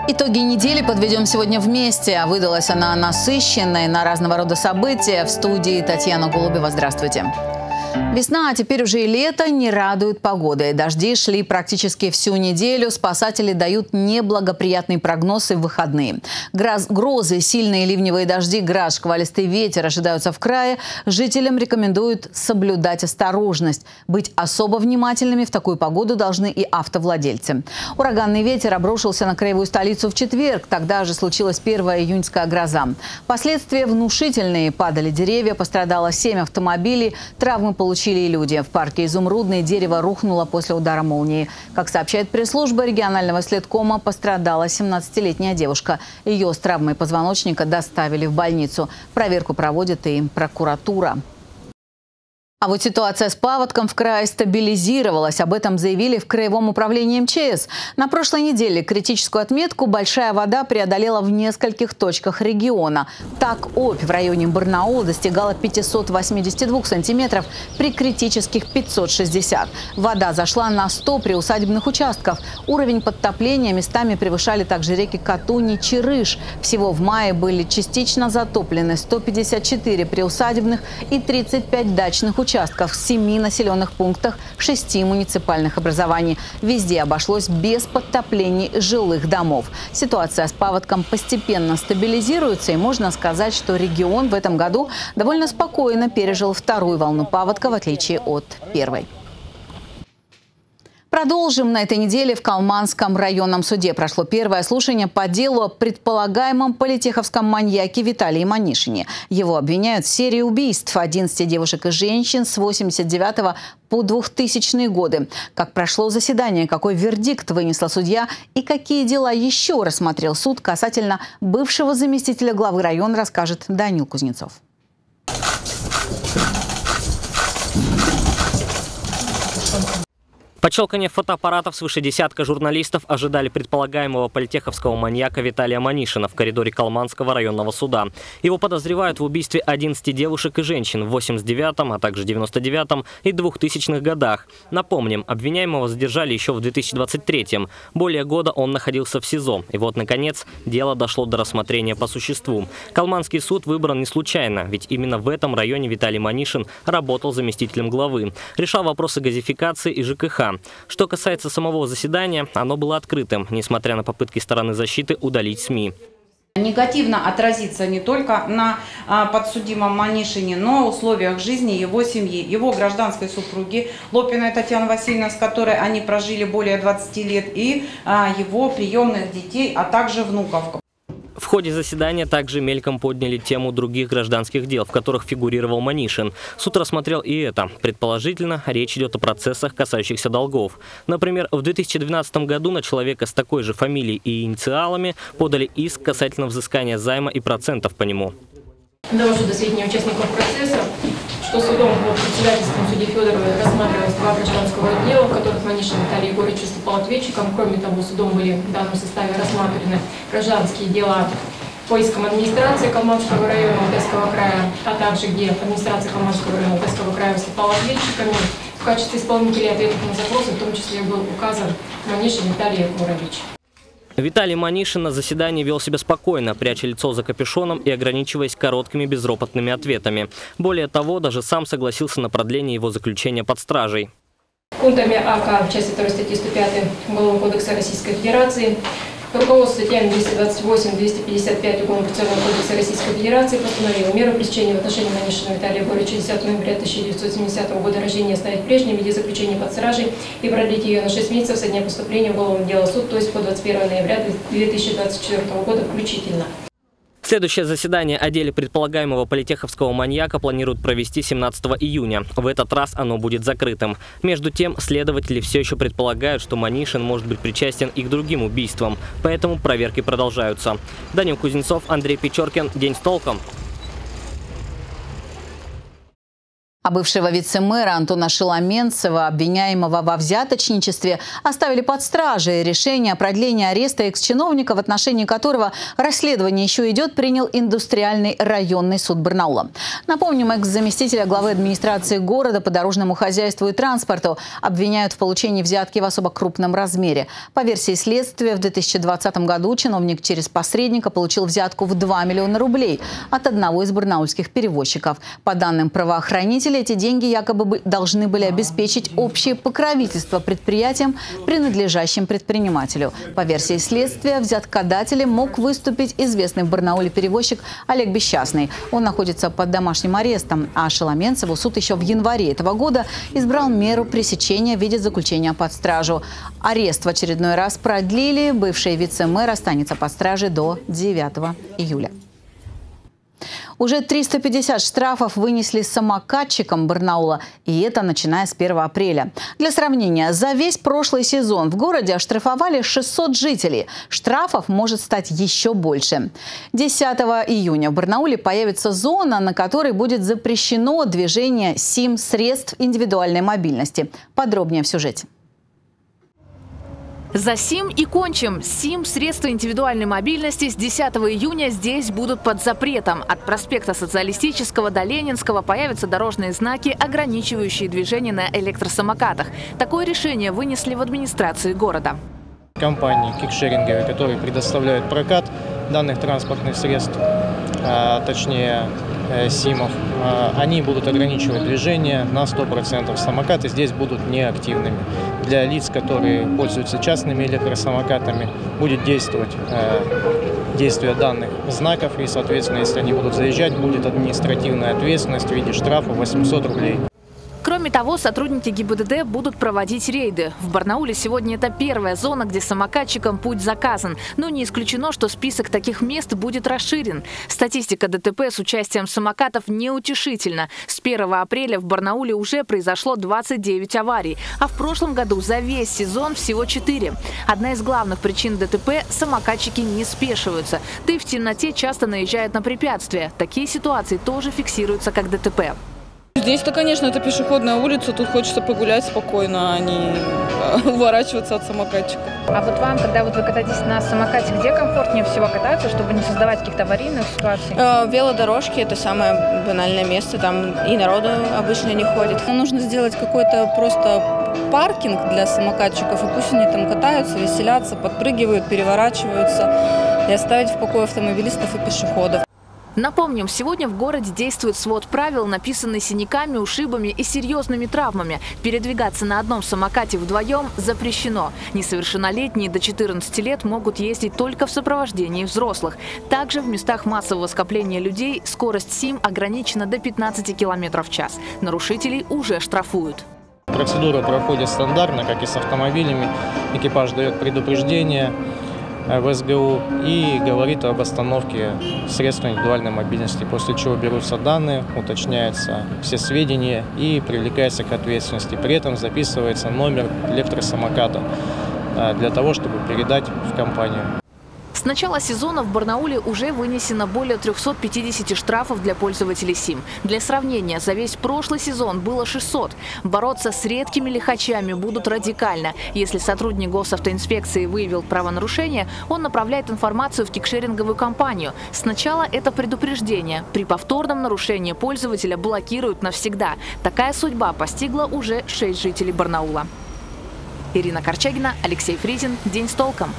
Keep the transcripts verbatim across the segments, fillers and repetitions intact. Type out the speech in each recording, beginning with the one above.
Итоги недели подведем сегодня вместе. Выдалась она насыщенной на разного рода события. В студии Татьяна Голубева. Здравствуйте. Весна, а теперь уже и лето, не радует погодой. Дожди шли практически всю неделю. Спасатели дают неблагоприятный прогноз и в выходные. Гроз, грозы, сильные ливневые дожди, град, шквалистый ветер ожидаются в крае. Жителям рекомендуют соблюдать осторожность. Быть особо внимательными в такую погоду должны и автовладельцы. Ураганный ветер обрушился на краевую столицу в четверг. Тогда же случилась первая июньская гроза. Последствия внушительные. Падали деревья, пострадало семь автомобилей. Травмы получили и люди. В парке Изумрудный дерево рухнуло после удара молнии. Как сообщает пресс-служба регионального следкома, пострадала семнадцатилетняя девушка. Ее с травмой позвоночника доставили в больницу. Проверку проводит и прокуратура. А вот ситуация с паводком в крае стабилизировалась. Об этом заявили в Краевом управлении эм че эс. На прошлой неделе критическую отметку большая вода преодолела в нескольких точках региона. Так, Обь в районе Барнаула достигала пятисот восьмидесяти двух сантиметров при критических пятьсот шестидесяти. Вода зашла на сто приусадебных участков. Уровень подтопления местами превышали также реки Катунь и Чирыш. Всего в мае были частично затоплены сто пятьдесят четыре приусадебных и тридцать пять дачных участков. участков в семи населенных пунктах шести муниципальных образований. Везде обошлось без подтоплений жилых домов. Ситуация с паводком постепенно стабилизируется, и можно сказать, что регион в этом году довольно спокойно пережил вторую волну паводка, в отличие от первой. Продолжим. На этой неделе в Калманском районном суде прошло первое слушание по делу о предполагаемом политеховском маньяке Виталии Манишине. Его обвиняют в серии убийств одиннадцати девушек и женщин с восемьдесят девятого по двухтысячные годы. Как прошло заседание, какой вердикт вынесла судья и какие дела еще рассмотрел суд касательно бывшего заместителя главы района, расскажет Данил Кузнецов. Под щелканье фотоаппаратов свыше десятка журналистов ожидали предполагаемого политеховского маньяка Виталия Манишина в коридоре Калманского районного суда. Его подозревают в убийстве одиннадцати девушек и женщин в восемьдесят девятом, а также девяносто девятом и двухтысячных годах. Напомним, обвиняемого задержали еще в две тысячи двадцать третьем. Более года он находился в СИЗО. И вот, наконец, дело дошло до рассмотрения по существу. Калманский суд выбран не случайно, ведь именно в этом районе Виталий Манишин работал заместителем главы. Решал вопросы газификации и ЖКХ. Что касается самого заседания, оно было открытым, несмотря на попытки стороны защиты удалить СМИ. Негативно отразится не только на а, подсудимом Манишине, но и условиях жизни его семьи, его гражданской супруги Лопиной Татьяны Васильевны, с которой они прожили более двадцати лет, и а, его приемных детей, а также внуков. В ходе заседания также мельком подняли тему других гражданских дел, в которых фигурировал Манишин. Суд рассмотрел и это. Предположительно, речь идет о процессах, касающихся долгов. Например, в две тысячи двенадцатом году на человека с такой же фамилией и инициалами подали иск касательно взыскания займа и процентов по нему. Довожу до сведения участников процесса, что судом под председательством судьи Федоровой рассматривалось два гражданского дела, в которых Манишин Виталий Егорович выступал ответчиком. Кроме того, судом были в данном составе рассмотрены гражданские дела по искам администрации Калманского района Алтайского края, а также где администрация Калманского района Алтайского края выступала ответчиками. В качестве исполнителей ответов на запросы в том числе был указан Манишин Виталий Егорович. Виталий Манишин на заседании вел себя спокойно, пряча лицо за капюшоном и ограничиваясь короткими безропотными ответами. Более того, даже сам согласился на продление его заключения под стражей. Пунктами АК в части второй статьи сто пятой Уголовного кодекса Российской Федерации, руководство статьями двести двадцать восемь — двести пятьдесят пять Уголовно-процессуального кодекса Российской Федерации постановило меру пресечения в отношении Манишина Виталия Егоровича десятого ноября тысяча девятьсот семидесятого года рождения оставить прежней в виде заключения под стражей и продлить ее на шесть месяцев со дня поступления уголовного дела в суд, то есть по двадцать первое ноября две тысячи двадцать четвёртого года включительно. Следующее заседание о деле предполагаемого политеховского маньяка планируют провести семнадцатого июня. В этот раз оно будет закрытым. Между тем, следователи все еще предполагают, что Манишин может быть причастен и к другим убийствам. Поэтому проверки продолжаются. Данил Кузнецов, Андрей Печоркин. День с толком. А бывшего вице-мэра Антона Шеломенцева, обвиняемого во взяточничестве, оставили под стражей. Решение о продлении ареста экс-чиновника, в отношении которого расследование еще идет, принял Индустриальный районный суд Барнаула. Напомним, экс-заместителя главы администрации города по дорожному хозяйству и транспорту обвиняют в получении взятки в особо крупном размере. По версии следствия, в две тысячи двадцатом году чиновник через посредника получил взятку в два миллиона рублей от одного из барнаульских перевозчиков. По данным правоохранителей, эти деньги якобы должны были обеспечить общее покровительство предприятиям, принадлежащим предпринимателю. По версии следствия, взяткодателем мог выступить известный в Барнауле перевозчик Олег Бесчастный. Он находится под домашним арестом, а Шеломенцеву суд еще в январе этого года избрал меру пресечения в виде заключения под стражу. Арест в очередной раз продлили. Бывший вице-мэр останется под стражей до девятого июля. Уже триста пятьдесят штрафов вынесли самокатчикам Барнаула, и это начиная с первого апреля. Для сравнения, за весь прошлый сезон в городе оштрафовали шестьсот жителей. Штрафов может стать еще больше. десятого июня в Барнауле появится зона, на которой будет запрещено движение СИМ-средств индивидуальной мобильности. Подробнее в сюжете. За СИМ и кончим. СИМ, средства индивидуальной мобильности, с десятого июня здесь будут под запретом. От проспекта Социалистического до Ленинского появятся дорожные знаки, ограничивающие движение на электросамокатах. Такое решение вынесли в администрации города. Компании кикшеринговые, которые предоставляют прокат данных транспортных средств, а, точнее СИМов, они будут ограничивать движение на сто процентов. Самокаты здесь будут неактивными. Для лиц, которые пользуются частными электросамокатами, будет действовать э, действие данных знаков, и, соответственно, если они будут заезжать, будет административная ответственность в виде штрафа восемьсот рублей. Кроме того, сотрудники ГИБДД будут проводить рейды. В Барнауле сегодня это первая зона, где самокатчикам путь заказан. Но не исключено, что список таких мест будет расширен. Статистика ДТП с участием самокатов неутешительна. С первого апреля в Барнауле уже произошло двадцать девять аварий, а в прошлом году за весь сезон всего четыре. Одна из главных причин ДТП – самокатчики не спешиваются. Да и в темноте часто наезжают на препятствия. Такие ситуации тоже фиксируются как ДТП. Здесь-то, конечно, это пешеходная улица, тут хочется погулять спокойно, а не уворачиваться от самокатчиков. А вот вам, когда вот вы катаетесь на самокате, где комфортнее всего кататься, чтобы не создавать каких-то аварийных ситуаций? Э, велодорожки – это самое банальное место, там и народу обычно не ходит. Нам нужно сделать какой-то просто паркинг для самокатчиков, и пусть они там катаются, веселятся, подпрыгивают, переворачиваются, и оставить в покое автомобилистов и пешеходов. Напомним, сегодня в городе действует свод правил, написанный синяками, ушибами и серьезными травмами. Передвигаться на одном самокате вдвоем запрещено. Несовершеннолетние до четырнадцати лет могут ездить только в сопровождении взрослых. Также в местах массового скопления людей скорость СИМ ограничена до пятнадцати километров в час. Нарушителей уже штрафуют. Процедура проходит стандартно, как и с автомобилями. Экипаж дает предупреждение в СГУ и говорит об остановке средств индивидуальной мобильности, после чего берутся данные, уточняются все сведения и привлекается к ответственности. При этом записывается номер электросамоката для того, чтобы передать в компанию. С начала сезона в Барнауле уже вынесено более трёхсот пятидесяти штрафов для пользователей СИМ. Для сравнения, за весь прошлый сезон было шестьсот. Бороться с редкими лихачами будут радикально. Если сотрудник госавтоинспекции выявил правонарушение, он направляет информацию в кикшеринговую компанию. Сначала это предупреждение. При повторном нарушении пользователя блокируют навсегда. Такая судьба постигла уже шесть жителей Барнаула. Ирина Корчагина, Алексей Фризин. День с толком.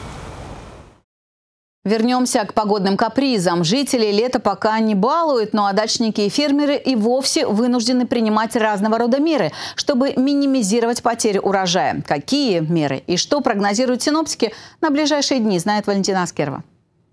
Вернемся к погодным капризам. Жители лето пока не балуют, но а дачники и фермеры и вовсе вынуждены принимать разного рода меры, чтобы минимизировать потери урожая. Какие меры и что прогнозируют синоптики на ближайшие дни, знает Валентина Аскерова.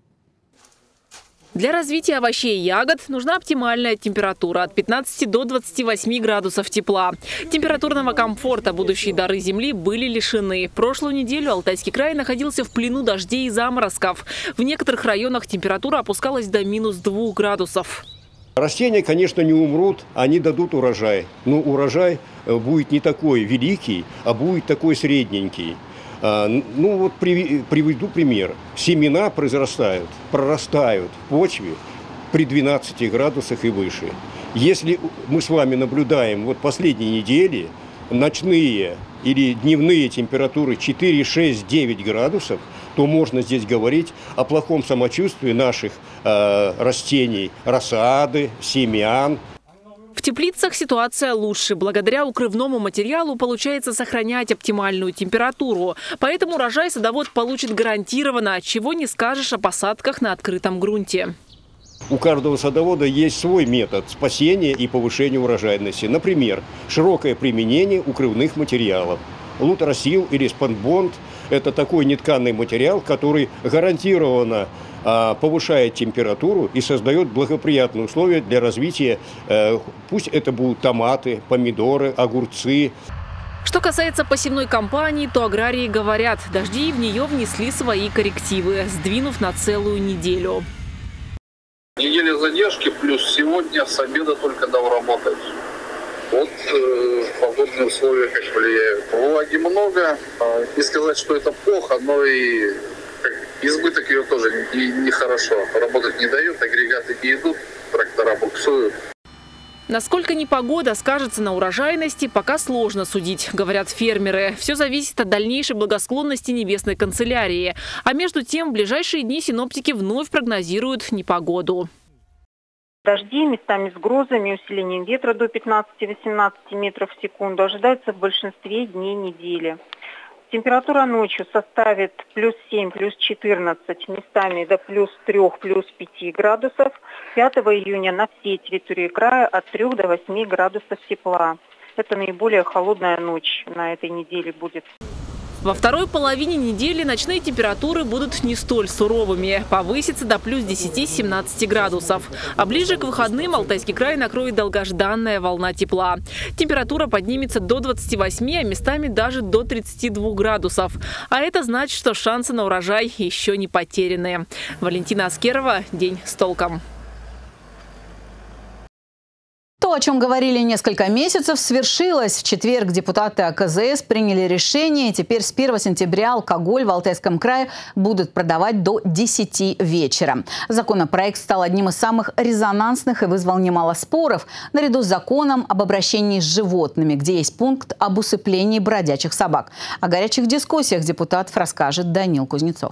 Для развития овощей и ягод нужна оптимальная температура от пятнадцати до двадцати восьми градусов тепла. Температурного комфорта будущие дары земли были лишены. Прошлую неделю Алтайский край находился в плену дождей и заморозков. В некоторых районах температура опускалась до минус двух градусов. Растения, конечно, не умрут, они дадут урожай. Но урожай будет не такой великий, а будет такой средненький. Ну вот приведу пример. Семена произрастают, прорастают в почве при двенадцати градусах и выше. Если мы с вами наблюдаем вот последние недели ночные или дневные температуры четыре, шесть, девять градусов, то можно здесь говорить о плохом самочувствии наших э, растений, рассады, семян. В теплицах ситуация лучше. Благодаря укрывному материалу получается сохранять оптимальную температуру. Поэтому урожай садовод получит гарантированно, чего не скажешь о посадках на открытом грунте. У каждого садовода есть свой метод спасения и повышения урожайности. Например, широкое применение укрывных материалов. Лутросил или спанбонд – это такой нетканный материал, который гарантированно а, повышает температуру и создает благоприятные условия для развития, а, пусть это будут томаты, помидоры, огурцы. Что касается посевной кампании, то аграрии говорят, дожди в нее внесли свои коррективы, сдвинув на целую неделю. Неделя задержки, плюс сегодня с обеда только дал работать. Вот э, погодные условия как влияют. Влаги много, э, не сказать, что это плохо, но и как, избыток ее тоже нехорошо. Не работать не дают, агрегаты не идут, трактора буксуют. Насколько непогода скажется на урожайности, пока сложно судить, говорят фермеры. Все зависит от дальнейшей благосклонности небесной канцелярии. А между тем, в ближайшие дни синоптики вновь прогнозируют непогоду. Дожди местами с грозами, усилением ветра до пятнадцати-восемнадцати метров в секунду ожидаются в большинстве дней недели. Температура ночью составит плюс семь, плюс четырнадцать, местами до плюс трёх, плюс пяти градусов. пятого июня на всей территории края от трёх до восьми градусов тепла. Это наиболее холодная ночь на этой неделе будет. Во второй половине недели ночные температуры будут не столь суровыми. Повысится до плюс десяти-семнадцати градусов. А ближе к выходным Алтайский край накроет долгожданная волна тепла. Температура поднимется до двадцати восьми, а местами даже до тридцати двух градусов. А это значит, что шансы на урожай еще не потеряны. Валентина Аскерова. День с толком. То, о чем говорили несколько месяцев, свершилось. В четверг депутаты а ка зэ эс приняли решение. Теперь с первого сентября алкоголь в Алтайском крае будут продавать до десяти вечера. Законопроект стал одним из самых резонансных и вызвал немало споров, наряду с законом об обращении с животными, где есть пункт об усыплении бродячих собак. О горячих дискуссиях депутатов расскажет Данил Кузнецов.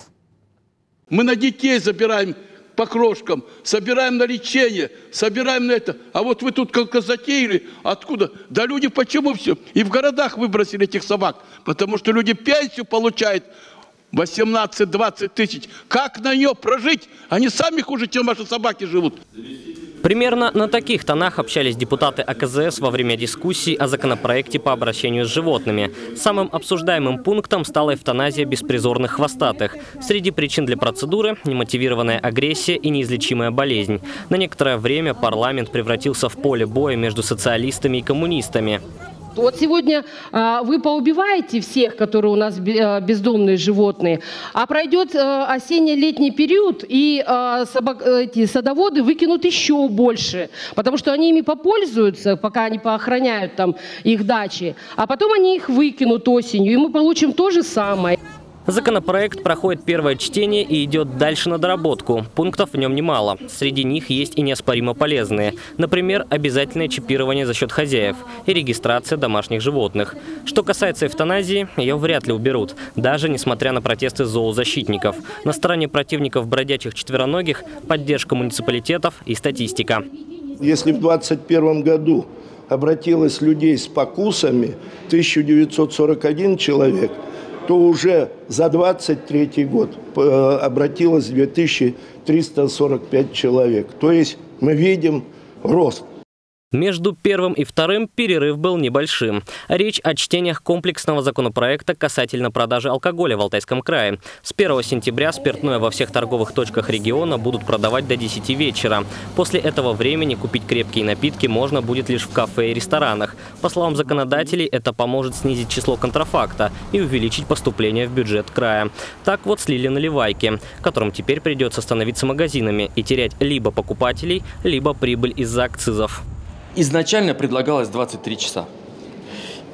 Мы на детей забираем по крошкам, собираем на лечение, собираем на это. А вот вы тут как-то затеяли. Откуда? Да люди почему все? И в городах выбросили этих собак. Потому что люди пенсию получают восемнадцать-двадцать тысяч. Как на нее прожить? Они сами хуже, чем ваши собаки живут. Примерно на таких тонах общались депутаты а ка зэ эс во время дискуссий о законопроекте по обращению с животными. Самым обсуждаемым пунктом стала эвтаназия беспризорных хвостатых. Среди причин для процедуры – немотивированная агрессия и неизлечимая болезнь. На некоторое время парламент превратился в поле боя между социалистами и коммунистами. Вот сегодня а, вы поубиваете всех, которые у нас бездомные животные, а пройдет а, осенне-летний период, и а, собак, эти садоводы выкинут еще больше, потому что они ими попользуются, пока они поохраняют там их дачи, а потом они их выкинут осенью, и мы получим то же самое. Законопроект проходит первое чтение и идет дальше на доработку. Пунктов в нем немало. Среди них есть и неоспоримо полезные. Например, обязательное чипирование за счет хозяев и регистрация домашних животных. Что касается эвтаназии, ее вряд ли уберут, даже несмотря на протесты зоозащитников. На стороне противников бродячих четвероногих поддержка муниципалитетов и статистика. Если в двадцать первом году обратилось людей с покусами тысяча девятьсот сорок один человек, то уже за двадцать третий год обратилось две тысячи триста сорок пять человек. То есть мы видим рост. Между первым и вторым перерыв был небольшим. Речь о чтениях комплексного законопроекта касательно продажи алкоголя в Алтайском крае. С первого сентября спиртное во всех торговых точках региона будут продавать до десяти вечера. После этого времени купить крепкие напитки можно будет лишь в кафе и ресторанах. По словам законодателей, это поможет снизить число контрафакта и увеличить поступление в бюджет края. Так вот слили наливайки, которым теперь придется становиться магазинами и терять либо покупателей, либо прибыль из-за акцизов. Изначально предлагалось двадцать три часа.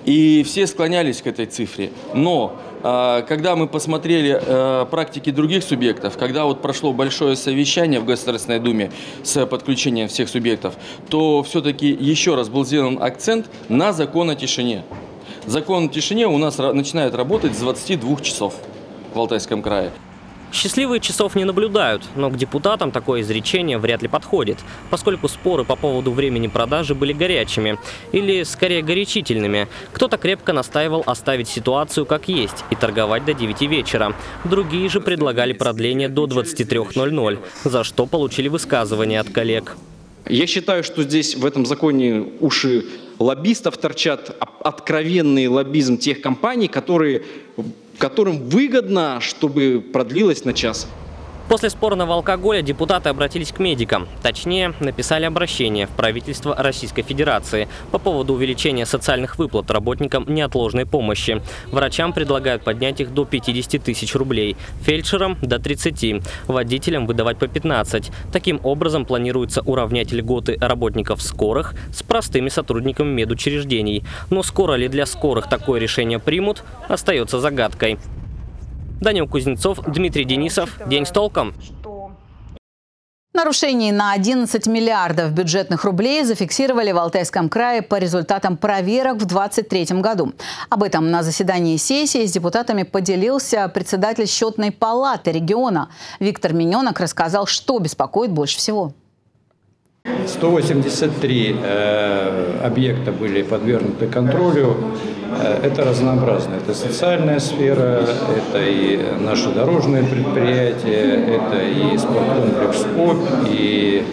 И все склонялись к этой цифре. Но когда мы посмотрели практики других субъектов, когда вот прошло большое совещание в Государственной Думе с подключением всех субъектов, то все-таки еще раз был сделан акцент на закон о тишине. Закон о тишине у нас начинает работать с двадцати двух часов в Алтайском крае. Счастливые часов не наблюдают, но к депутатам такое изречение вряд ли подходит, поскольку споры по поводу времени продажи были горячими, или скорее горячительными. Кто-то крепко настаивал оставить ситуацию как есть и торговать до девяти вечера. Другие же предлагали продление до двадцати трёх ноль-ноль, за что получили высказывания от коллег. Я считаю, что здесь в этом законе уши лоббистов торчат, откровенный лоббизм тех компаний, которые... которым выгодно, чтобы продлилось на час. После спорного алкоголя депутаты обратились к медикам. Точнее, написали обращение в правительство Российской Федерации по поводу увеличения социальных выплат работникам неотложной помощи. Врачам предлагают поднять их до пятидесяти тысяч рублей, фельдшерам – до тридцати, водителям выдавать по пятнадцать. Таким образом, планируется уравнять льготы работников скорых с простыми сотрудниками медучреждений. Но скоро ли для скорых такое решение примут, остается загадкой. Данил Кузнецов, Дмитрий Денисов. День с толком. Нарушений на одиннадцать миллиардов бюджетных рублей зафиксировали в Алтайском крае по результатам проверок в две тысячи двадцать третьем году. Об этом на заседании сессии с депутатами поделился председатель счетной палаты региона. Виктор Миненок рассказал, что беспокоит больше всего. сто восемьдесят три э, объекта были подвергнуты контролю. Это разнообразно. Это социальная сфера, это и наши дорожные предприятия, это и спорткомплекс «Обь», и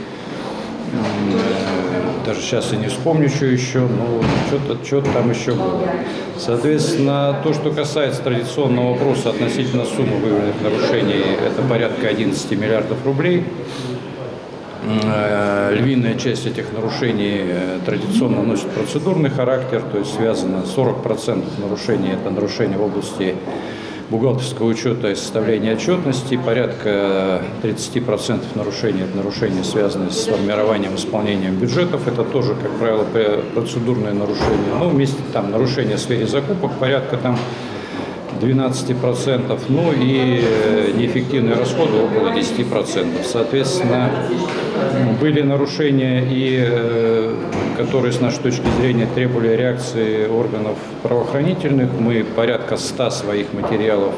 э, даже сейчас я не вспомню, что еще, но что-то что там еще было. Соответственно, то, что касается традиционного вопроса относительно суммы выявленных нарушений, это порядка одиннадцати миллиардов рублей. Львиная часть этих нарушений традиционно носит процедурный характер, то есть связано сорок процентов нарушений, это нарушения в области бухгалтерского учета и составления отчетности, порядка тридцати процентов нарушений, это нарушения, связанные с формированием и исполнением бюджетов, это тоже, как правило, процедурные нарушения, но вместе там нарушения в сфере закупок, порядка там двенадцати процентов, ну и неэффективные расходы около десяти процентов. Соответственно, были нарушения, и, которые с нашей точки зрения требовали реакции органов правоохранительных. Мы порядка ста своих материалов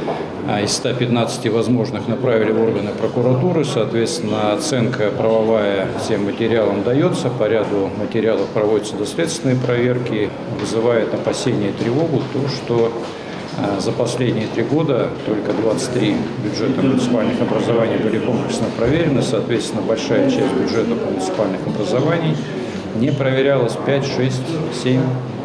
из ста пятнадцати возможных направили в органы прокуратуры. Соответственно, оценка правовая всем материалам дается. По ряду материалов проводятся доследственные проверки. Вызывает опасения и тревогу то, что за последние три года только двадцать три бюджета муниципальных образований были комплексно проверены. Соответственно, большая часть бюджетов муниципальных образований не проверялась пять, шесть, семь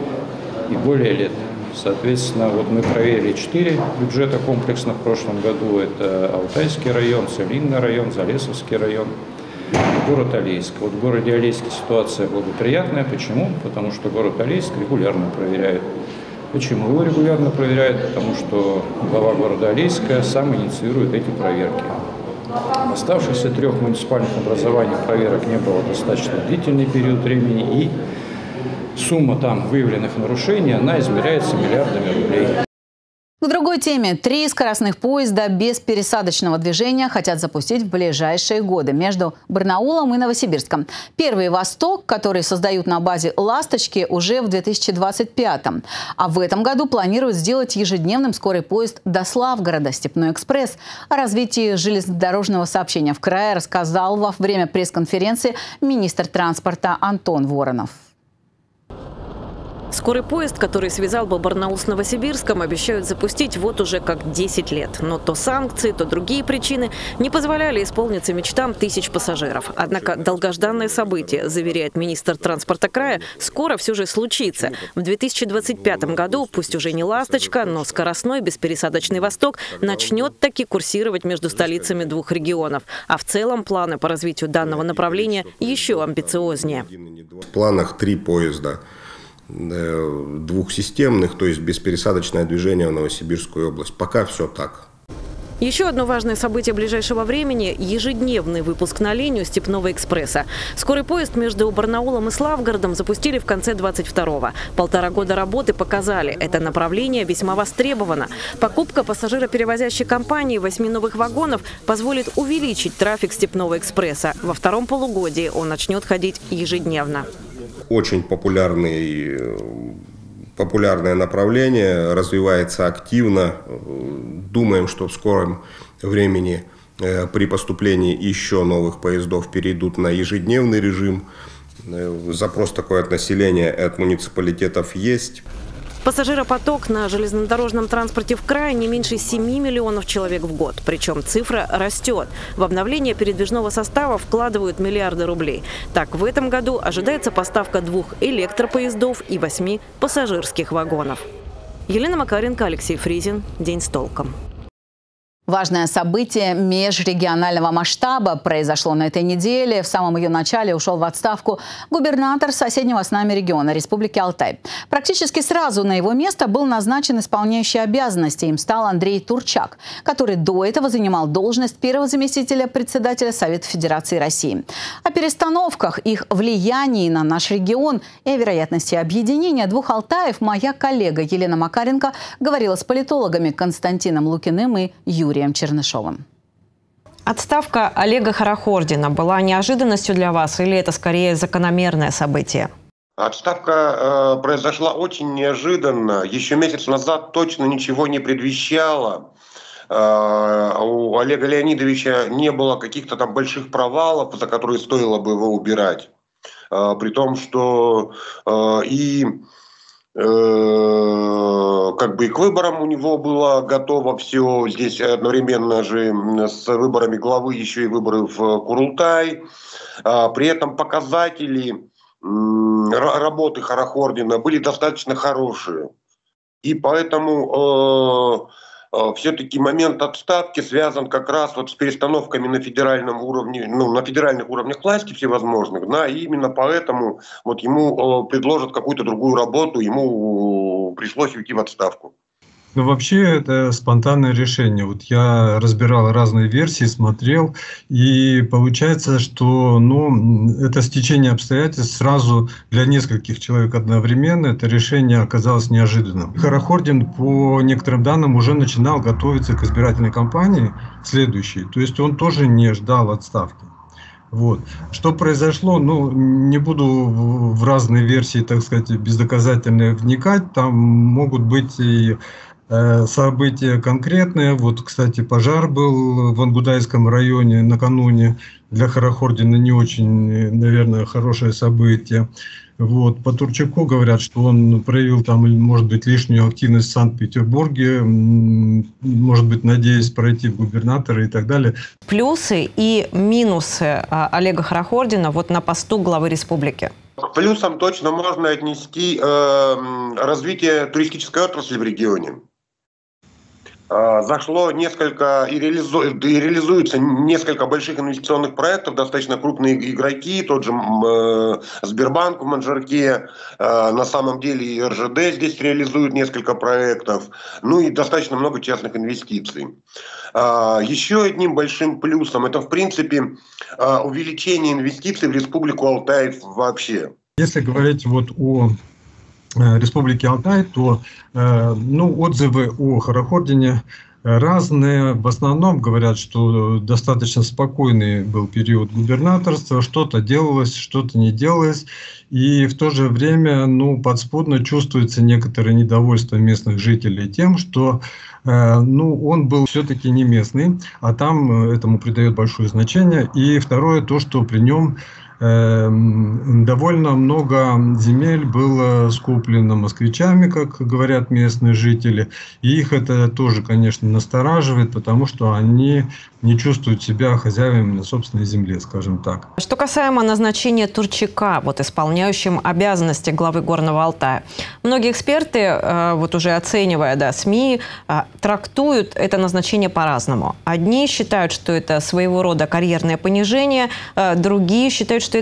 и более лет. Соответственно, вот мы проверили четыре бюджета комплексно в прошлом году. Это Алтайский район, Целинный район, Залесовский район, город Алейск. Вот в городе Алейске ситуация благоприятная. Почему? Потому что город Алейск регулярно проверяет. Почему его регулярно проверяют? Потому что глава города Алейска сам инициирует эти проверки. В оставшихся трех муниципальных образованиях проверок не было достаточно длительный период времени, и сумма там выявленных нарушений, она измеряется миллиардами рублей. К другой теме. Три скоростных поезда без пересадочного движения хотят запустить в ближайшие годы между Барнаулом и Новосибирском. Первый «Восток», который создают на базе «Ласточки», уже в две тысячи двадцать пятом. А в этом году планируют сделать ежедневным скорый поезд до Славгорода «Степной экспресс». О развитии железнодорожного сообщения в крае рассказал во время пресс-конференции министр транспорта Антон Воронов. Скорый поезд, который связал бы Барнаул с Новосибирском, обещают запустить вот уже как десять лет. Но то санкции, то другие причины не позволяли исполниться мечтам тысяч пассажиров. Однако долгожданное событие, заверяет министр транспорта края, скоро все же случится. В две тысячи двадцать пятом году, пусть уже не «Ласточка», но скоростной беспересадочный «Восток» начнет таки курсировать между столицами двух регионов. А в целом планы по развитию данного направления еще амбициознее. В планах три поезда. Двухсистемных, то есть беспересадочное движение в Новосибирскую область. Пока все так. Еще одно важное событие ближайшего времени – ежедневный выпуск на линию Степного экспресса. Скорый поезд между Барнаулом и Славгородом запустили в конце двадцать второго. Полтора года работы показали – это направление весьма востребовано. Покупка пассажироперевозящей компании восьми новых вагонов позволит увеличить трафик Степного экспресса. Во втором полугодии он начнет ходить ежедневно. Очень популярный, популярное направление, развивается активно. Думаем, что в скором времени при поступлении еще новых поездов перейдут на ежедневный режим. Запрос такой от населения и от муниципалитетов есть. Пассажиропоток на железнодорожном транспорте в крае не меньше семи миллионов человек в год. Причем цифра растет. В обновление передвижного состава вкладывают миллиарды рублей. Так, в этом году ожидается поставка двух электропоездов и восьми пассажирских вагонов. Елена Макаренко, Алексей Фризин. День с толком. Важное событие межрегионального масштаба произошло на этой неделе. В самом ее начале ушел в отставку губернатор соседнего с нами региона Республики Алтай. Практически сразу на его место был назначен исполняющий обязанности. Им стал Андрей Турчак, который до этого занимал должность первого заместителя председателя Совета Федерации России. О перестановках, их влиянии на наш регион и о вероятности объединения двух Алтаев моя коллега Елена Макаренко говорила с политологами Константином Лукиным и Юрием Чернышовым. Отставка Олега Хорохордина была неожиданностью для вас или это скорее закономерное событие? Отставка э, произошла очень неожиданно. Еще месяц назад точно ничего не предвещало. Э, у Олега Леонидовича не было каких-то там больших провалов, за которые стоило бы его убирать. Э, при том, что э, и как бы и к выборам у него было готово все. Здесь одновременно же с выборами главы еще и выборы в Курултай. При этом показатели работы Хорохордина были достаточно хорошие. И поэтому э, все-таки момент отставки связан как раз вот с перестановками на федеральном уровне, ну, на федеральных уровнях власти всевозможных, да, и именно поэтому вот ему э, предложат какую-то другую работу, ему пришлось уйти в отставку. Ну, вообще, это спонтанное решение. Вот я разбирал разные версии, смотрел, и получается, что ну, это стечение обстоятельств сразу для нескольких человек одновременно. Это решение оказалось неожиданным. Хорохордин, по некоторым данным, уже начинал готовиться к избирательной кампании следующей. То есть он тоже не ждал отставки. Вот. Что произошло, ну, не буду в разные версии, так сказать, бездоказательные вникать. Там могут быть и события конкретные. Вот, кстати, пожар был в Ангудайском районе накануне. Для Хорохордина не очень, наверное, хорошее событие. Вот. По Турчаку говорят, что он проявил там, может быть, лишнюю активность в Санкт-Петербурге, может быть, надеясь пройти в губернаторы и так далее. Плюсы и минусы Олега Хорохордина вот на посту главы республики. К плюсам точно можно отнести э, развитие туристической отрасли в регионе. Зашло несколько и, реализу, и реализуется несколько больших инвестиционных проектов, достаточно крупные игроки, тот же э, Сбербанк в Манжарке, э, на самом деле и эр жэ дэ здесь реализует несколько проектов, ну и достаточно много частных инвестиций. Э, еще одним большим плюсом это в принципе э, увеличение инвестиций в Республику Алтай вообще. Если говорить вот о Республики Алтай, то э, ну, отзывы о Хорохордине разные. В основном говорят, что достаточно спокойный был период губернаторства, что-то делалось, что-то не делалось. И в то же время ну, подспудно чувствуется некоторое недовольство местных жителей тем, что э, ну, он был все-таки не местный, а там этому придает большое значение. И второе, то, что при нем довольно много земель было скуплено москвичами, как говорят местные жители. И их это тоже, конечно, настораживает, потому что они не чувствуют себя хозяевами на собственной земле, скажем так. Что касаемо назначения Турчака, вот исполняющим обязанности главы Горного Алтая, многие эксперты, вот уже оценивая да, СМИ, трактуют это назначение по-разному. Одни считают, что это своего рода карьерное понижение, другие считают, что это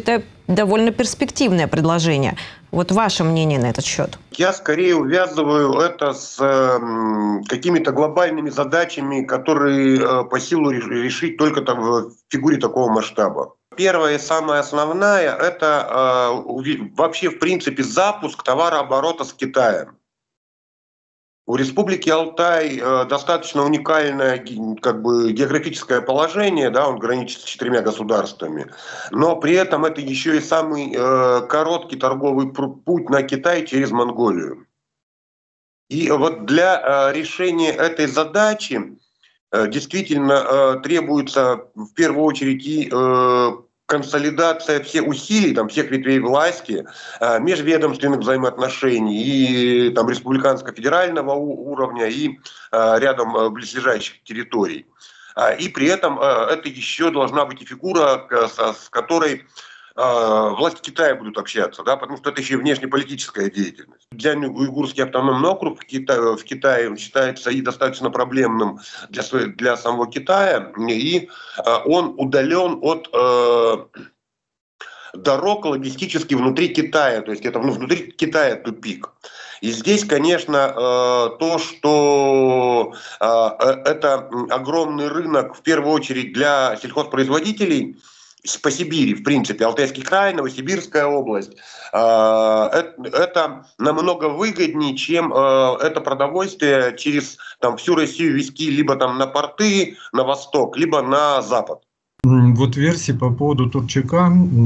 довольно перспективное предложение. Вот ваше мнение на этот счет? Я скорее увязываю это с э, какими-то глобальными задачами, которые э, по силу решить только там, в фигуре такого масштаба. Первая и самая основная – это э, вообще, в принципе, запуск товарооборота с Китаем. У Республики Алтай э, достаточно уникальное как бы, географическое положение, да, он граничит с четырьмя государствами, но при этом это еще и самый э, короткий торговый путь на Китай через Монголию. И вот для э, решения этой задачи э, действительно э, требуется в первую очередь и э, консолидация всех усилий, там, всех ветвей власти, э, межведомственных взаимоотношений и там, республиканско-федерального уровня и э, рядом э, близлежащих территорий. Э, и при этом э, это еще должна быть и фигура, э, с, с которой э, власти Китая будут общаться, да, потому что это еще и внешнеполитическая деятельность. Дзянь-Уйгурский автономный округ в Китае, в Китае считается и достаточно проблемным для, для самого Китая, и э, он удален от э, дорог логистически внутри Китая, то есть это внутри Китая тупик. И здесь, конечно, э, то, что э, это огромный рынок, в первую очередь для сельхозпроизводителей, по Сибири, в принципе, Алтайский край, Новосибирская область, это намного выгоднее, чем это продовольствие через там, всю Россию везти либо там, на порты, на восток, либо на запад. Вот версии по поводу Турчака,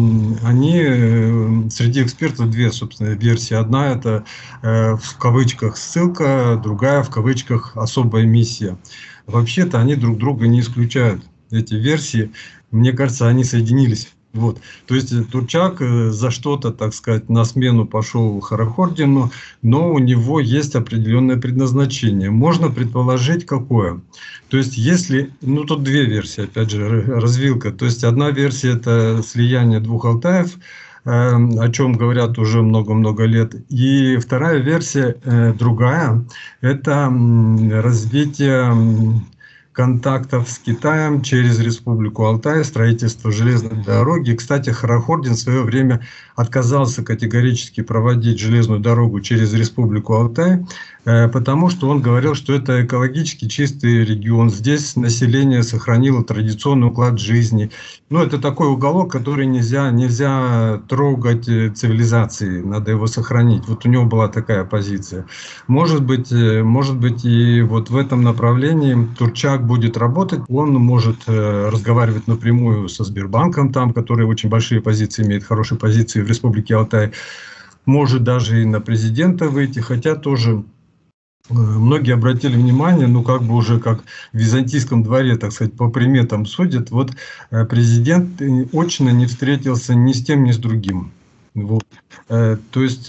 они среди экспертов две, собственно, версии. Одна это в кавычках ссылка, другая в кавычках особая миссия. Вообще-то они друг друга не исключают, эти версии. Мне кажется, они соединились. Вот. То есть Турчак за что-то, так сказать, на смену пошел Хорохордину, но у него есть определенное предназначение. Можно предположить, какое. То есть если, ну тут две версии, опять же, развилка. То есть одна версия – это слияние двух Алтаев, о чем говорят уже много-много лет. И вторая версия, другая, это развитие контактов с Китаем через Республику Алтай, строительство железной дороги. Кстати, Хорохордин в свое время отказался категорически проводить железную дорогу через Республику Алтай, потому что он говорил, что это экологически чистый регион. Здесь население сохранило традиционный уклад жизни. Ну, это такой уголок, который нельзя, нельзя трогать цивилизации, надо его сохранить. Вот у него была такая позиция. Может быть, может быть и вот в этом направлении Турчак будет работать. Он может разговаривать напрямую со Сбербанком, там, который очень большие позиции имеет, хорошие позиции в Республике Алтай. Может даже и на президента выйти, хотя тоже многие обратили внимание, ну как бы уже как в византийском дворе, так сказать, по приметам судят, вот президент очно не встретился ни с тем, ни с другим. Вот. То есть,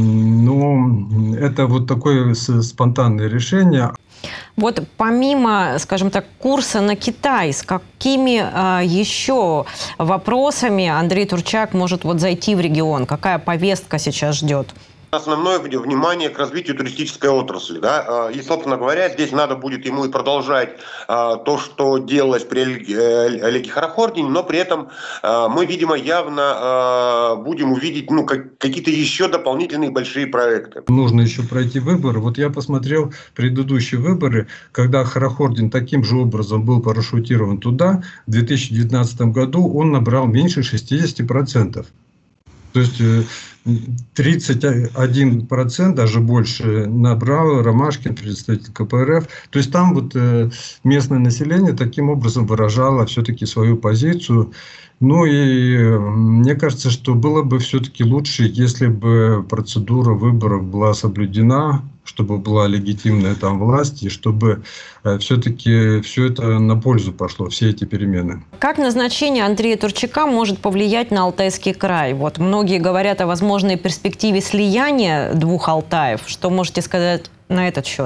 ну, это вот такое спонтанное решение. Вот помимо, скажем так, курса на Китай, с какими а, еще вопросами Андрей Турчак может вот зайти в регион? Какая повестка сейчас ждет? Основное внимание к развитию туристической отрасли. Да? И, собственно говоря, здесь надо будет ему и продолжать а, то, что делалось при Олеге Хорохордине, но при этом а, мы, видимо, явно а, будем увидеть ну, как, какие-то еще дополнительные большие проекты. Нужно еще пройти выборы. Вот я посмотрел предыдущие выборы, когда Хорохордин таким же образом был парашютирован туда, в две тысячи девятнадцатом году он набрал меньше шестидесяти процентов. То есть тридцать один процент, даже больше, набрал Ромашкин, представитель ка пэ эр эф. То есть там вот местное население таким образом выражало все-таки свою позицию. Ну и мне кажется, что было бы все-таки лучше, если бы процедура выборов была соблюдена, чтобы была легитимная там власть, и чтобы все-таки все это на пользу пошло, все эти перемены. Как назначение Андрея Турчака может повлиять на Алтайский край? Вот многие говорят о возможной перспективе слияния двух Алтаев. Что можете сказать на этот счет?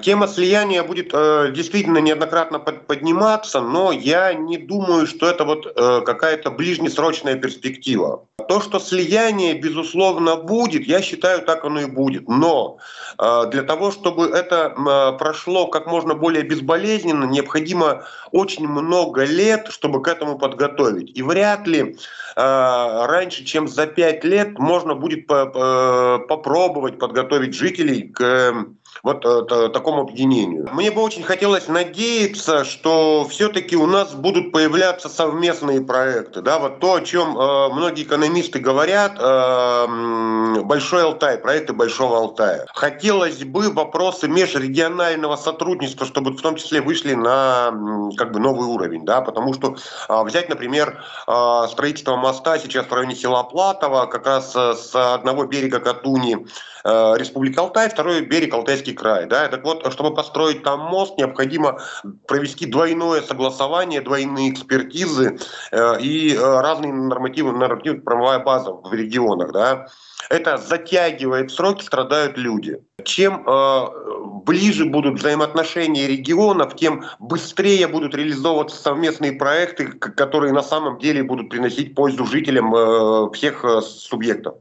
Тема слияния будет э, действительно неоднократно под, подниматься, но я не думаю, что это вот э, какая-то ближнесрочная перспектива. То, что слияние, безусловно, будет, я считаю, так оно и будет. Но э, для того, чтобы это э, прошло как можно более безболезненно, необходимо очень много лет, чтобы к этому подготовить. И вряд ли э, раньше, чем за пять лет, можно будет по, по, попробовать подготовить жителей к э, вот э, такому объединению. Мне бы очень хотелось надеяться, что все-таки у нас будут появляться совместные проекты. Да? Вот то, о чем э, многие экономисты говорят, э, Большой Алтай, проекты Большого Алтая. Хотелось бы вопросы межрегионального сотрудничества, чтобы в том числе вышли на как бы новый уровень. Да? Потому что э, взять, например, э, строительство моста сейчас в районе села Платово, как раз э, с одного берега Катуни э, Республика Алтай, второй берег Алтайский край. Да? Так вот, чтобы построить там мост, необходимо провести двойное согласование, двойные экспертизы э, и э, разные нормативы, нормативно-правовая база в регионах. Да? Это затягивает сроки, страдают люди. Чем э, ближе будут взаимоотношения регионов, тем быстрее будут реализовываться совместные проекты, которые на самом деле будут приносить пользу жителям э, всех э, субъектов.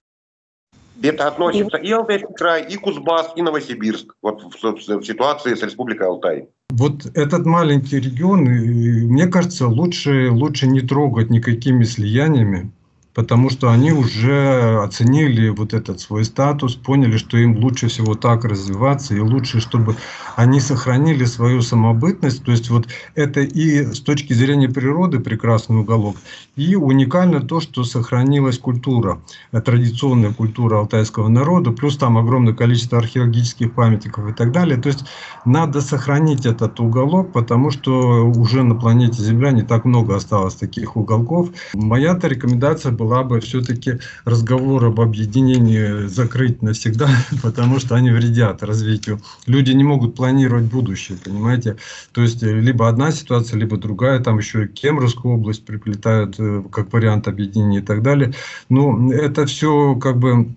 Это относится и Алтайский край, и Кузбасс, и Новосибирск вот в, в, в ситуации с Республикой Алтай. Вот этот маленький регион, мне кажется, лучше, лучше не трогать никакими слияниями, потому что они уже оценили вот этот свой статус, поняли, что им лучше всего так развиваться, и лучше, чтобы они сохранили свою самобытность. То есть вот это и с точки зрения природы прекрасный уголок, и уникально то, что сохранилась культура, традиционная культура алтайского народа, плюс там огромное количество археологических памятников и так далее. То есть надо сохранить этот уголок, потому что уже на планете Земля не так много осталось таких уголков. Моя-то рекомендация была была бы все-таки разговор об объединении закрыть навсегда, потому что они вредят развитию. Люди не могут планировать будущее, понимаете? То есть либо одна ситуация, либо другая. Там еще и Кемеровскую область приплетают как вариант объединения и так далее. Но это все как бы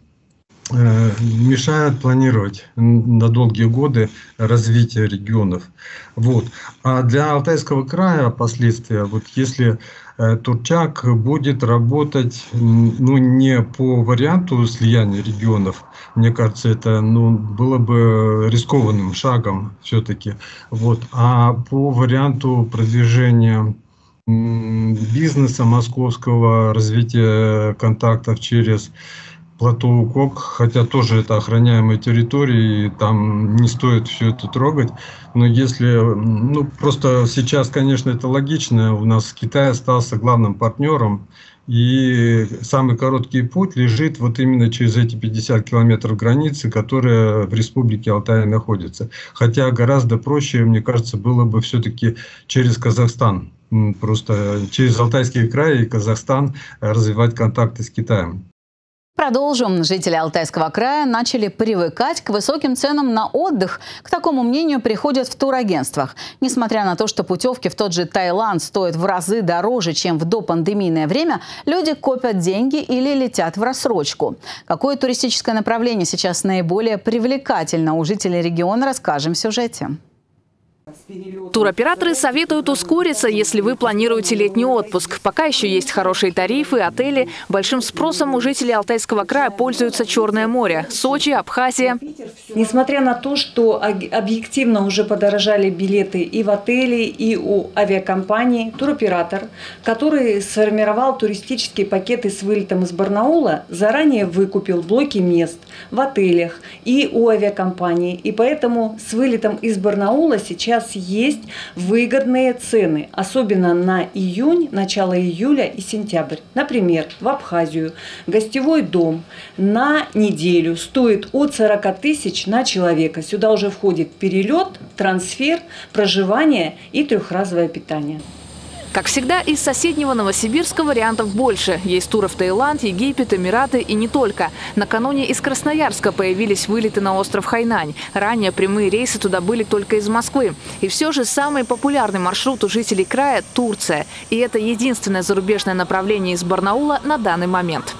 мешает планировать на долгие годы развитие регионов. Вот. А для Алтайского края последствия, вот если Турчак будет работать ну, не по варианту слияния регионов, мне кажется, это ну, было бы рискованным шагом все-таки, вот, а по варианту продвижения бизнеса московского, развития контактов через плато Укок, хотя тоже это охраняемая территория, и там не стоит все это трогать. Но если, ну просто сейчас, конечно, это логично, у нас Китай остался главным партнером, и самый короткий путь лежит вот именно через эти пятьдесят километров границы, которые в Республике Алтай находятся. Хотя гораздо проще, мне кажется, было бы все-таки через Казахстан. Просто через Алтайский край и Казахстан развивать контакты с Китаем. Продолжим. Жители Алтайского края начали привыкать к высоким ценам на отдых. К такому мнению приходят в турагентствах. Несмотря на то, что путевки в тот же Таиланд стоят в разы дороже, чем в допандемийное время, люди копят деньги или летят в рассрочку. Какое туристическое направление сейчас наиболее привлекательно у жителей региона, расскажем в сюжете. Туроператоры советуют ускориться, если вы планируете летний отпуск. Пока еще есть хорошие тарифы, отели. Большим спросом у жителей Алтайского края пользуются Черное море, Сочи, Абхазия. Несмотря на то, что объективно уже подорожали билеты и в отели, и у авиакомпаний, туроператор, который сформировал туристические пакеты с вылетом из Барнаула, заранее выкупил блоки мест в отелях и у авиакомпаний. И поэтому с вылетом из Барнаула сейчас есть выгодные цены, особенно на июнь, начало июля и сентябрь. Например, в Абхазию гостевой дом на неделю стоит от сорока тысяч на человека. Сюда уже входит перелет, трансфер, проживание и трехразовое питание. Как всегда, из соседнего Новосибирска вариантов больше. Есть туры в Таиланд, Египет, Эмираты и не только. Накануне из Красноярска появились вылеты на остров Хайнань. Ранее прямые рейсы туда были только из Москвы. И все же самый популярный маршрут у жителей края – Турция. И это единственное зарубежное направление из Барнаула на данный момент.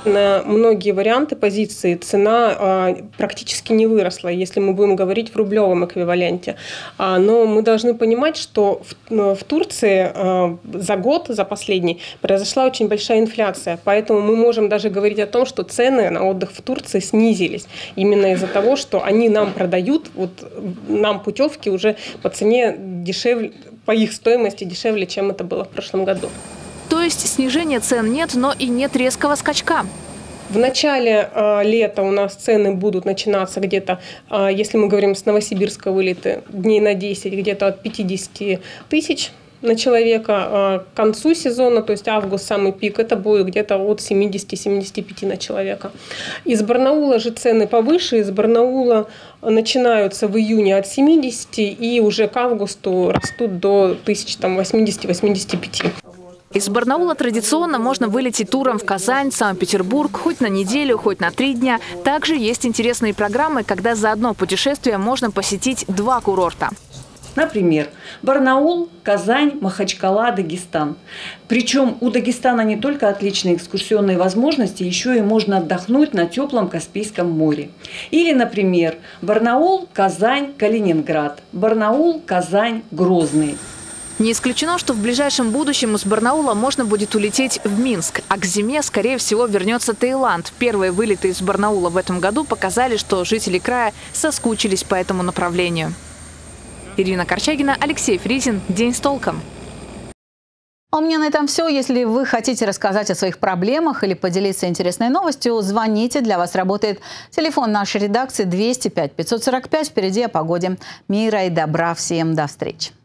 На многие варианты позиции цена а, практически не выросла, если мы будем говорить в рублевом эквиваленте. А, но мы должны понимать, что в, в Турции а, за год, за последний, произошла очень большая инфляция. Поэтому мы можем даже говорить о том, что цены на отдых в Турции снизились. Именно из-за того, что они нам продают, вот нам путевки уже по цене дешевле, по их стоимости дешевле, чем это было в прошлом году. То есть снижения цен нет, но и нет резкого скачка. В начале э, лета у нас цены будут начинаться где-то, э, если мы говорим с Новосибирска вылеты, дней на десять, где-то от пятидесяти тысяч на человека. К концу сезона, то есть август, самый пик, это будет где-то от семидесяти — семидесяти пяти на человека. Из Барнаула же цены повыше. Из Барнаула начинаются в июне от семидесяти и уже к августу растут до тысяч восьмидесяти — восьмидесяти пяти. Из Барнаула традиционно можно вылететь туром в Казань, Санкт-Петербург, хоть на неделю, хоть на три дня. Также есть интересные программы, когда за одно путешествие можно посетить два курорта. Например, Барнаул, Казань, Махачкала, Дагестан. Причем у Дагестана не только отличные экскурсионные возможности, еще и можно отдохнуть на теплом Каспийском море. Или, например, Барнаул, Казань, Калининград. Барнаул, Казань, Грозный. Не исключено, что в ближайшем будущем из Барнаула можно будет улететь в Минск, а к зиме, скорее всего, вернется Таиланд. Первые вылеты из Барнаула в этом году показали, что жители края соскучились по этому направлению. Ирина Корчагина, Алексей Фризин. День с толком. А у меня на этом все. Если вы хотите рассказать о своих проблемах или поделиться интересной новостью, звоните. Для вас работает телефон нашей редакции двести пять — пятьсот сорок пять. Впереди о погоде. Мира и добра всем. До встречи.